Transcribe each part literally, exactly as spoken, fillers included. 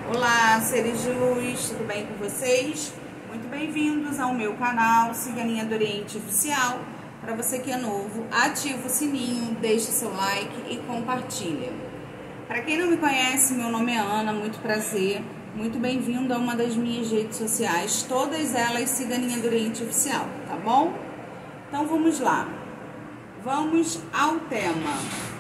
Olá, seres de luz, tudo bem com vocês? Muito bem-vindos ao meu canal Ciganinha do Oriente Oficial. Para você que é novo, ativa o sininho, deixe seu like e compartilha. Para quem não me conhece, meu nome é Ana, muito prazer. Muito bem-vindo a uma das minhas redes sociais, todas elas Ciganinha do Oriente Oficial, tá bom? Então vamos lá. Vamos ao tema.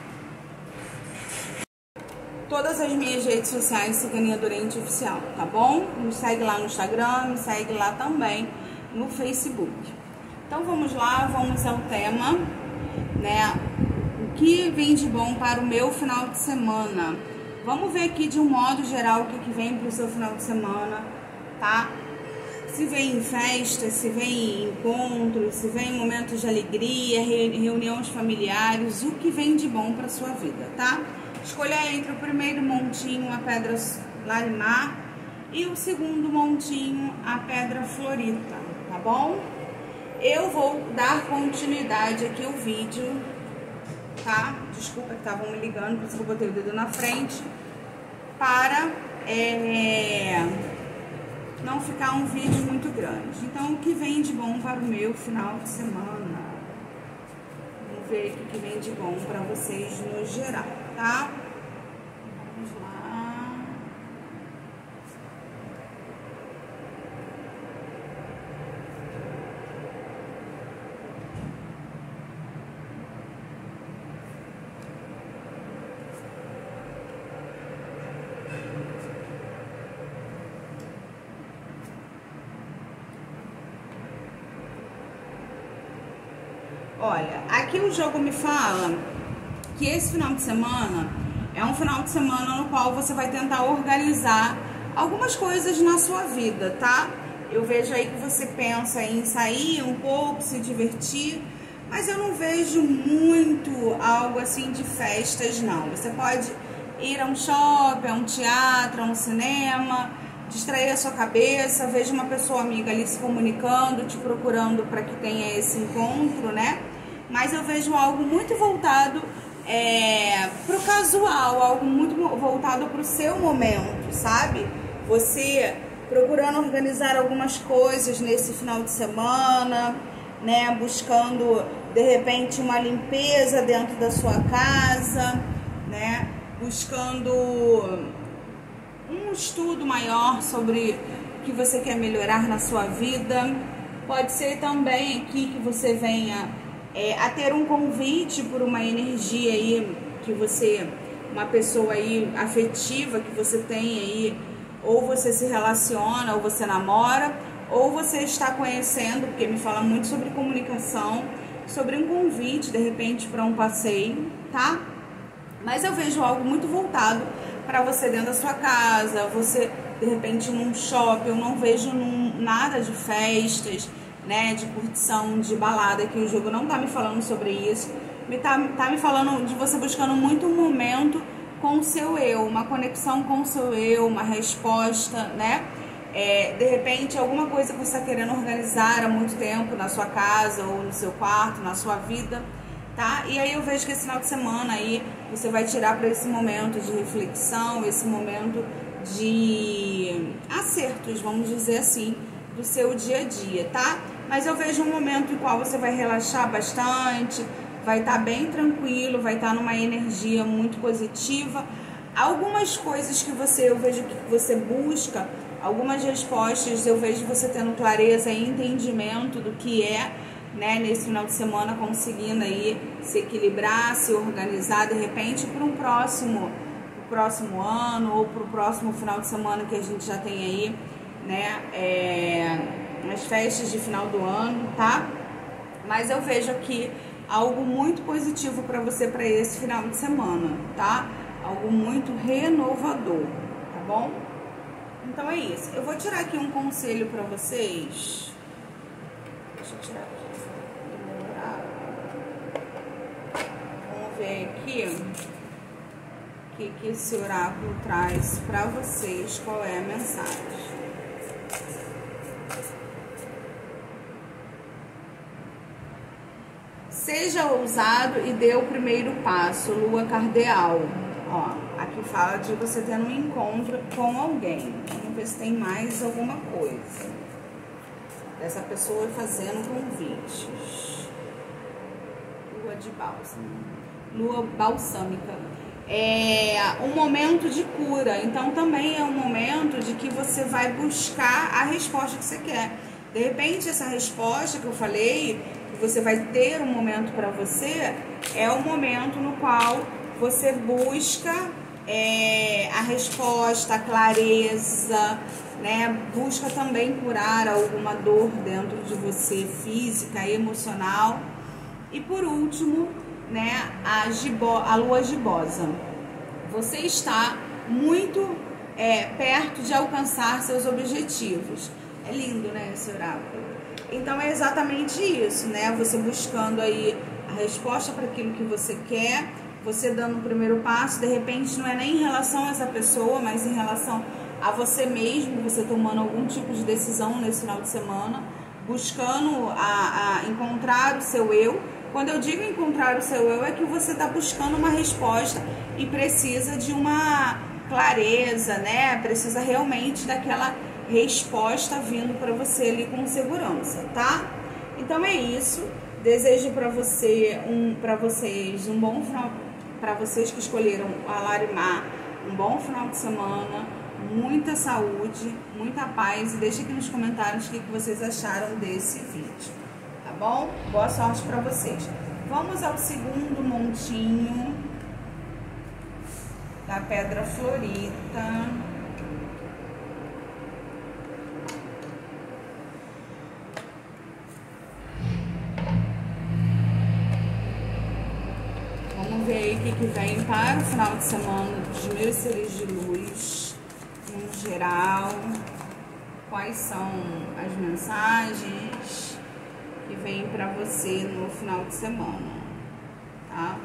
Todas as minhas redes sociais, Ciganinha do Oriente Oficial, tá bom? Me segue lá no Instagram, me segue lá também no Facebook. Então vamos lá, vamos ao tema, né? O que vem de bom para o meu final de semana? Vamos ver aqui de um modo geral o que, que vem para o seu final de semana, tá? Se vem em festas, se vem em encontros, se vem em momentos de alegria, reuniões familiares, o que vem de bom para sua vida, tá? Escolha entre o primeiro montinho, a pedra larimar, e o segundo montinho, a pedra florita, tá bom? Eu vou dar continuidade aqui ao vídeo, tá? Desculpa que estavam me ligando, por isso que eu botei o dedo na frente, para é, não ficar um vídeo muito grande. Então, o que vem de bom para o meu final de semana? Vamos ver o que vem de bom para vocês no geral, tá? Vamos lá. Olha, aqui o jogo me fala que esse final de semana é um final de semana no qual você vai tentar organizar algumas coisas na sua vida, tá? Eu vejo aí que você pensa em sair um pouco, se divertir, mas eu não vejo muito algo assim de festas, não. Você pode ir a um shopping, a um teatro, a um cinema, distrair a sua cabeça, vejo uma pessoa amiga ali se comunicando, te procurando para que tenha esse encontro, né? Mas eu vejo algo muito voltado é, pro casual, algo muito voltado pro seu momento, sabe? Você procurando organizar algumas coisas nesse final de semana, né? Buscando, de repente, uma limpeza dentro da sua casa, né? Buscando um estudo maior sobre o que você quer melhorar na sua vida. Pode ser também aqui que você venha é, a ter um convite por uma energia aí, que você, uma pessoa aí afetiva que você tem aí, ou você se relaciona, ou você namora, ou você está conhecendo, porque me fala muito sobre comunicação, sobre um convite, de repente, para um passeio, tá? Mas eu vejo algo muito voltado para você dentro da sua casa, você de repente num shopping. Eu não vejo num, nada de festas, né, de curtição, de balada, que o jogo não tá me falando sobre isso. Me tá, tá me falando de você buscando muito um momento com o seu eu, uma conexão com o seu eu, uma resposta, né? É, de repente alguma coisa que você está querendo organizar há muito tempo na sua casa ou no seu quarto, na sua vida, tá? E aí eu vejo que esse final de semana aí você vai tirar para esse momento de reflexão, esse momento de acertos, vamos dizer assim, do seu dia a dia, tá? Mas eu vejo um momento em qual você vai relaxar bastante, vai estar bem tranquilo, vai estar numa energia muito positiva. Algumas coisas que você, eu vejo que você busca, algumas respostas, eu vejo você tendo clareza e entendimento do que é, né, nesse final de semana, conseguindo aí se equilibrar, se organizar, de repente, para um próximo, pro próximo ano ou para o próximo final de semana que a gente já tem aí, né, é, as festas de final do ano, tá? Mas eu vejo aqui algo muito positivo para você para esse final de semana, tá? Algo muito renovador, tá bom? Então é isso. Eu vou tirar aqui um conselho para vocês. Deixa eu tirar aqui. Vamos ver aqui o que, que esse oráculo traz para vocês, qual é a mensagem. Seja ousado e dê o primeiro passo, lua cardeal. Ó, aqui que fala de você tendo um encontro com alguém. Vamos ver se tem mais alguma coisa. Dessa pessoa fazendo convites. Lua de bálsamo. Lua balsâmica. É um momento de cura. Então também é um momento de que você vai buscar a resposta que você quer. De repente, essa resposta que eu falei, que você vai ter um momento para você, é o momento no qual você busca é, a resposta, a clareza, né? Busca também curar alguma dor dentro de você, física, emocional. E por último, né, a, gibo, a lua gibosa. Você está muito é, perto de alcançar seus objetivos. É lindo, né, esse oráculo? Então é exatamente isso, né? Você buscando aí a resposta para aquilo que você quer, você dando o primeiro passo, de repente não é nem em relação a essa pessoa, mas em relação a você mesmo, você tomando algum tipo de decisão nesse final de semana, buscando a, a encontrar o seu eu. Quando eu digo encontrar o seu eu, é que você está buscando uma resposta e precisa de uma clareza, né? Precisa realmente daquela resposta vindo para você ali com segurança, tá? Então é isso. Desejo para você um, para vocês um bom final, para vocês que escolheram a Larimar, um bom final de semana, muita saúde, muita paz e deixe aqui nos comentários o que vocês acharam desse vídeo, tá bom? Boa sorte para vocês. Vamos ao segundo montinho da pedra florita. Vamos ver aí o que, que vem para o final de semana dos meus seres de luz, no geral. Quais são as mensagens que vêm para você no final de semana, tá?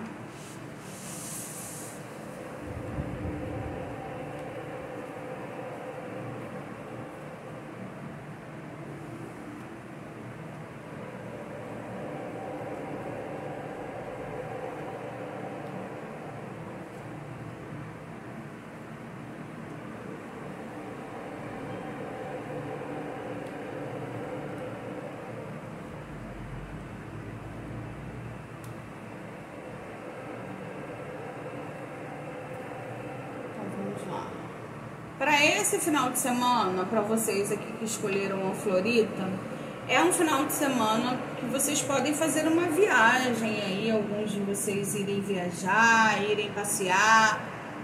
Para esse final de semana, para vocês aqui que escolheram a Florita, é um final de semana que vocês podem fazer uma viagem aí, alguns de vocês irem viajar, irem passear.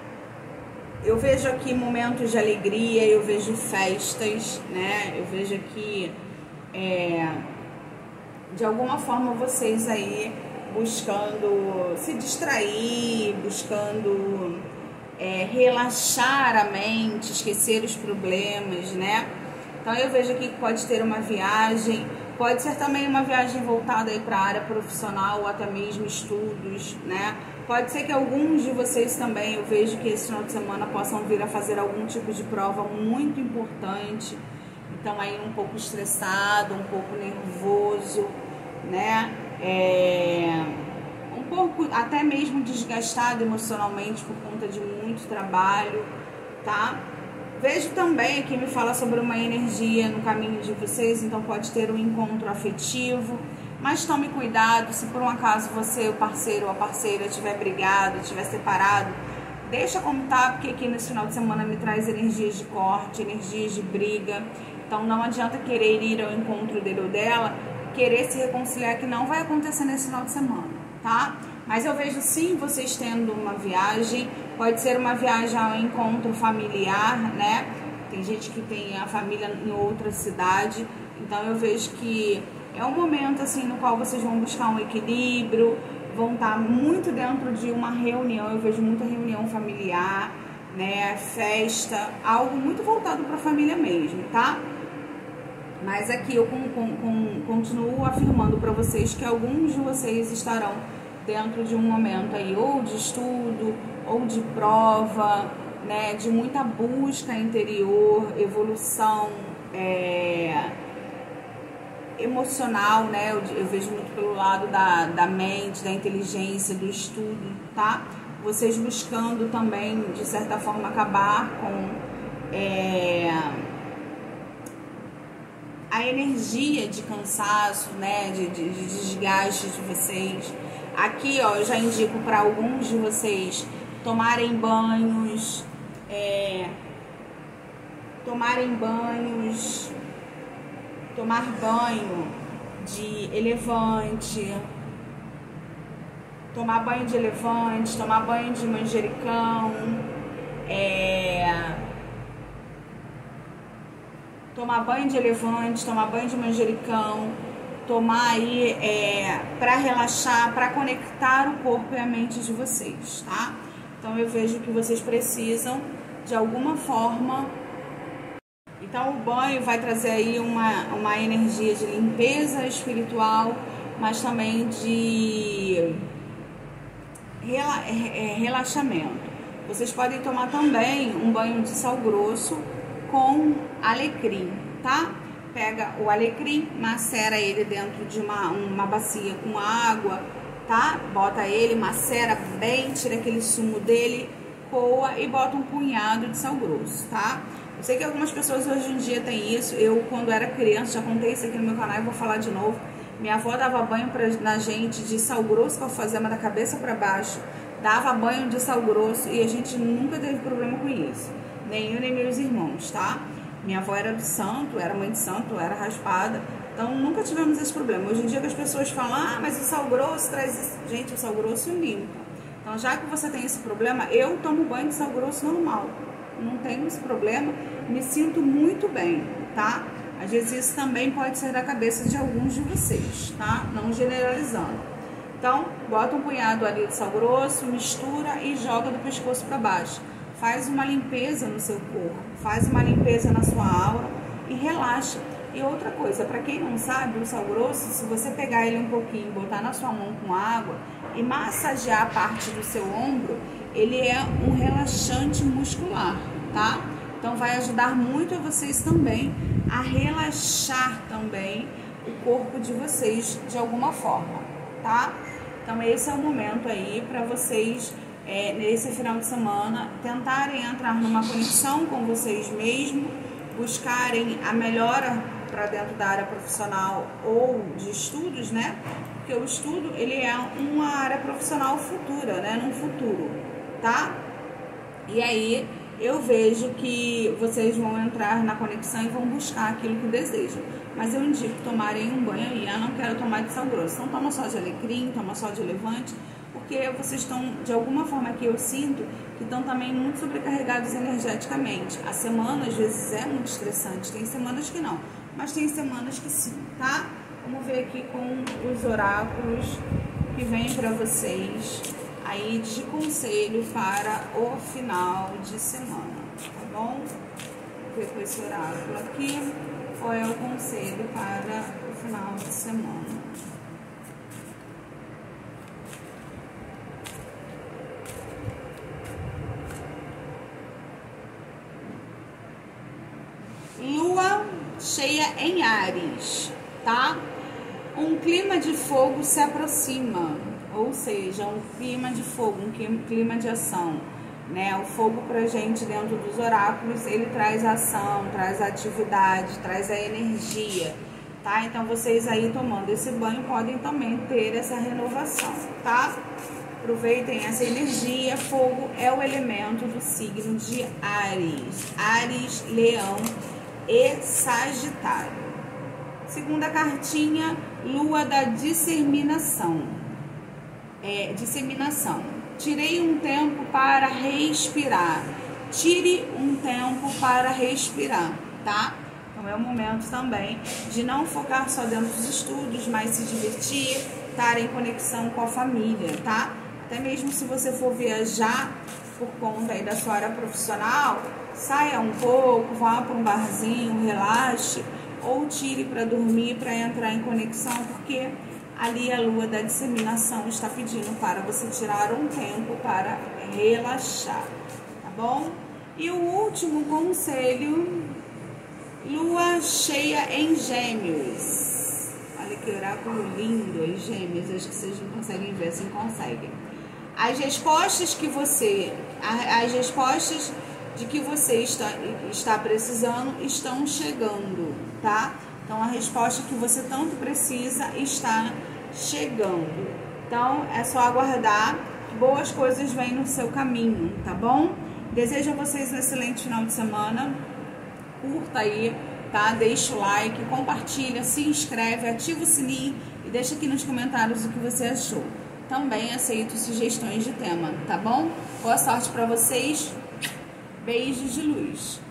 Eu vejo aqui momentos de alegria, eu vejo festas, né? Eu vejo aqui, é, de alguma forma, vocês aí buscando se distrair, buscando... É, relaxar a mente, esquecer os problemas, né? Então eu vejo aqui que pode ter uma viagem, pode ser também uma viagem voltada aí para a área profissional ou até mesmo estudos, né? Pode ser que alguns de vocês também, eu vejo que esse final de semana possam vir a fazer algum tipo de prova muito importante, então aí um pouco estressado, um pouco nervoso, né? É... um pouco até mesmo desgastado emocionalmente por conta de muito trabalho, tá? Vejo também aqui, me fala sobre uma energia no caminho de vocês, então pode ter um encontro afetivo, mas tome cuidado, se por um acaso você, o parceiro ou a parceira estiver brigado, estiver separado, deixa como tá, porque aqui nesse final de semana me traz energias de corte, energias de briga, então não adianta querer ir ao encontro dele ou dela, querer se reconciliar, que não vai acontecer nesse final de semana, tá? Mas eu vejo sim vocês tendo uma viagem, pode ser uma viagem ao encontro familiar, né? Tem gente que tem a família em outra cidade, então eu vejo que é um momento assim no qual vocês vão buscar um equilíbrio, vão estar muito dentro de uma reunião, eu vejo muita reunião familiar, né? Festa, algo muito voltado para a família mesmo, tá? Mas aqui eu com, com, com, continuo afirmando para vocês que alguns de vocês estarão dentro de um momento aí ou de estudo ou de prova, né, de muita busca interior, evolução é, emocional, né, eu, eu vejo muito pelo lado da, da mente, da inteligência, do estudo, tá? Vocês buscando também, de certa forma, acabar com é, a energia de cansaço, né, de, de, de desgaste de vocês. Aqui, ó, eu já indico para alguns de vocês tomarem banhos, é, tomarem banhos, tomar banho de elevante, tomar banho de elefante, tomar banho de manjericão, é... tomar banho de elefante, tomar banho de manjericão, tomar aí é... para relaxar, para conectar o corpo e a mente de vocês, tá? Então eu vejo que vocês precisam de alguma forma. Então o banho vai trazer aí uma, uma energia de limpeza espiritual, mas também de relaxamento. Vocês podem tomar também um banho de sal grosso com alecrim, tá? Pega o alecrim, macera ele dentro de uma, uma bacia com água, tá? Bota ele, macera bem, tira aquele sumo dele, coa e bota um punhado de sal grosso, tá? Eu sei que algumas pessoas hoje em dia têm isso. Eu, quando era criança, já contei isso aqui no meu canal e vou falar de novo. Minha avó dava banho pra, na gente de sal grosso com alfazema da cabeça para baixo. Dava banho de sal grosso e a gente nunca teve problema com isso. Nem eu, nem meus irmãos, tá? Minha avó era do santo, era mãe de santo, era raspada. Então, nunca tivemos esse problema. Hoje em dia que as pessoas falam, ah, mas o sal grosso traz isso. Gente, o sal grosso limpa. Então, já que você tem esse problema, eu tomo banho de sal grosso normal. Não tenho esse problema, me sinto muito bem, tá? Às vezes isso também pode ser da cabeça de alguns de vocês, tá? Não generalizando. Então, bota um punhado ali de sal grosso, mistura e joga do pescoço para baixo. Faz uma limpeza no seu corpo, faz uma limpeza na sua aura e relaxa. E outra coisa, para quem não sabe, o sal grosso, se você pegar ele um pouquinho, botar na sua mão com água e massagear a parte do seu ombro, ele é um relaxante muscular, tá? Então vai ajudar muito a vocês também a relaxar também o corpo de vocês de alguma forma, tá? Então esse é o momento aí para vocês, é, nesse final de semana, tentarem entrar numa conexão com vocês mesmos, buscarem a melhora para dentro da área profissional ou de estudos, né? Porque o estudo, ele é uma área profissional futura, né? Num futuro, tá? E aí eu vejo que vocês vão entrar na conexão e vão buscar aquilo que desejam. Mas eu indico tomarem um banho aí. Ah, não quero tomar de sal grosso. Então toma só de alecrim, toma só de levante, porque vocês estão, de alguma forma que eu sinto, que estão também muito sobrecarregados energeticamente. A semana, às vezes, é muito estressante. Tem semanas que não, mas tem semanas que sim, tá? Vamos ver aqui com os oráculos que vem para vocês aí de conselho para o final de semana, tá bom? Vou ver com esse oráculo aqui qual é o conselho para o final de semana. Lua cheia em Áries, tá? Um clima de fogo se aproxima, ou seja, um clima de fogo, um clima de ação, né? O fogo pra gente dentro dos oráculos, ele traz ação, traz atividade, traz a energia, tá? Então vocês aí tomando esse banho podem também ter essa renovação, tá? Aproveitem essa energia. Fogo é o elemento do signo de Áries, Áries, Leão e Sagitário. Segunda cartinha, Lua da disseminação. É, disseminação. Tirei um tempo para respirar. Tire um tempo para respirar, tá? Então é o momento também de não focar só dentro dos estudos, mas se divertir, estar em conexão com a família, tá? Até mesmo se você for viajar por conta aí da sua área profissional, saia um pouco, vá para um barzinho, relaxe, ou tire para dormir, para entrar em conexão, porque ali a lua da disseminação está pedindo para você tirar um tempo para relaxar, tá bom? E o último conselho, lua cheia em Gêmeos. Olha que oráculo lindo em Gêmeos, acho que vocês não conseguem ver, assim conseguem. as respostas que você, as respostas de que você está, está precisando estão chegando, tá? Então, a resposta que você tanto precisa está chegando. Então, é só aguardar que boas coisas vêm no seu caminho, tá bom? Desejo a vocês um excelente final de semana. Curta aí, tá? Deixa o like, compartilha, se inscreve, ativa o sininho e deixa aqui nos comentários o que você achou. Também aceito sugestões de tema, tá bom? Boa sorte pra vocês. Beijos de luz.